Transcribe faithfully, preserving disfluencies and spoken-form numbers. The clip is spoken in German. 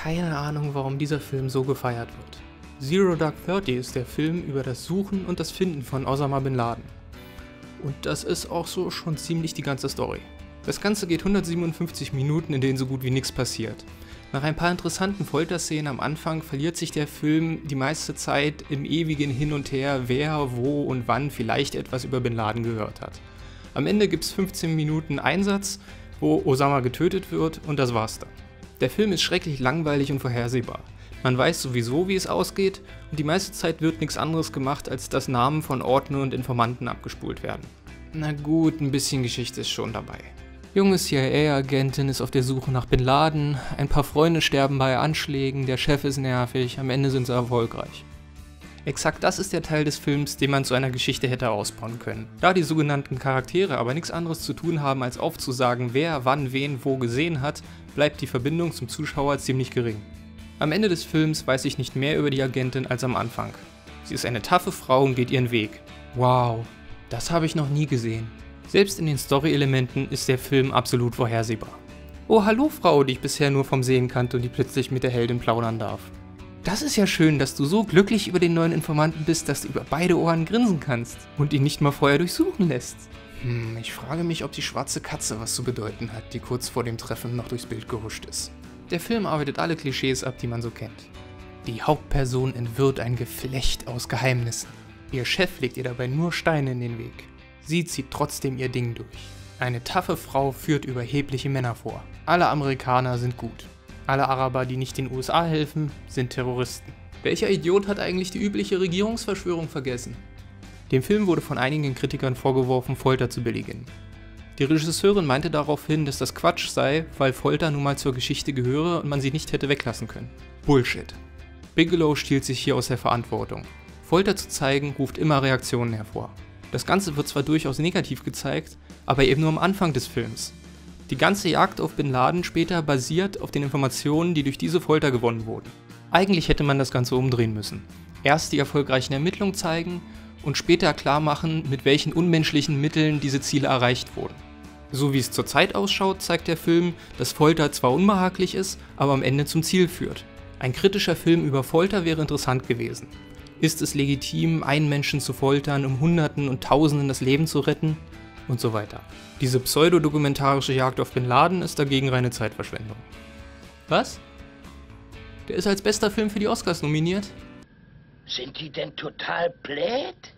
keine Ahnung, warum dieser Film so gefeiert wird. Zero Dark Thirty ist der Film über das Suchen und das Finden von Osama Bin Laden. Und das ist auch so schon ziemlich die ganze Story. Das Ganze geht hundertsiebenundfünfzig Minuten, in denen so gut wie nichts passiert. Nach ein paar interessanten Folterszenen am Anfang verliert sich der Film die meiste Zeit im ewigen Hin und Her, wer, wo und wann vielleicht etwas über Bin Laden gehört hat. Am Ende gibt es fünfzehn Minuten Einsatz, wo Osama getötet wird, und das war's dann. Der Film ist schrecklich langweilig und vorhersehbar. Man weiß sowieso, wie es ausgeht, und die meiste Zeit wird nichts anderes gemacht, als dass Namen von Orten und Informanten abgespult werden. Na gut, ein bisschen Geschichte ist schon dabei. Junge C I A-Agentin ist auf der Suche nach Bin Laden, ein paar Freunde sterben bei Anschlägen, der Chef ist nervig, am Ende sind sie erfolgreich. Exakt das ist der Teil des Films, den man zu einer Geschichte hätte ausbauen können. Da die sogenannten Charaktere aber nichts anderes zu tun haben, als aufzusagen, wer wann wen wo gesehen hat, bleibt die Verbindung zum Zuschauer ziemlich gering. Am Ende des Films weiß ich nicht mehr über die Agentin als am Anfang. Sie ist eine taffe Frau und geht ihren Weg. Wow, das habe ich noch nie gesehen. Selbst in den Story-Elementen ist der Film absolut vorhersehbar. Oh, hallo Frau, die ich bisher nur vom Sehen kannte und die plötzlich mit der Heldin plaudern darf. Das ist ja schön, dass du so glücklich über den neuen Informanten bist, dass du über beide Ohren grinsen kannst und ihn nicht mal vorher durchsuchen lässt. Hm, ich frage mich, ob die schwarze Katze was zu bedeuten hat, die kurz vor dem Treffen noch durchs Bild gehuscht ist. Der Film arbeitet alle Klischees ab, die man so kennt. Die Hauptperson entwirrt ein Geflecht aus Geheimnissen. Ihr Chef legt ihr dabei nur Steine in den Weg. Sie zieht trotzdem ihr Ding durch. Eine taffe Frau führt überhebliche Männer vor. Alle Amerikaner sind gut. Alle Araber, die nicht den U S A helfen, sind Terroristen. Welcher Idiot hat eigentlich die übliche Regierungsverschwörung vergessen? Dem Film wurde von einigen Kritikern vorgeworfen, Folter zu billigen. Die Regisseurin meinte daraufhin, dass das Quatsch sei, weil Folter nun mal zur Geschichte gehöre und man sie nicht hätte weglassen können. Bullshit. Bigelow stiehlt sich hier aus der Verantwortung. Folter zu zeigen, ruft immer Reaktionen hervor. Das Ganze wird zwar durchaus negativ gezeigt, aber eben nur am Anfang des Films. Die ganze Jagd auf Bin Laden später basiert auf den Informationen, die durch diese Folter gewonnen wurden. Eigentlich hätte man das Ganze umdrehen müssen. Erst die erfolgreichen Ermittlungen zeigen und später klar machen, mit welchen unmenschlichen Mitteln diese Ziele erreicht wurden. So wie es zurzeit ausschaut, zeigt der Film, dass Folter zwar unbehaglich ist, aber am Ende zum Ziel führt. Ein kritischer Film über Folter wäre interessant gewesen. Ist es legitim, einen Menschen zu foltern, um Hunderten und Tausenden das Leben zu retten? Und so weiter. Diese pseudodokumentarische Jagd auf Bin Laden ist dagegen reine Zeitverschwendung. Was? Der ist als bester Film für die Oscars nominiert? Sind die denn total blöd?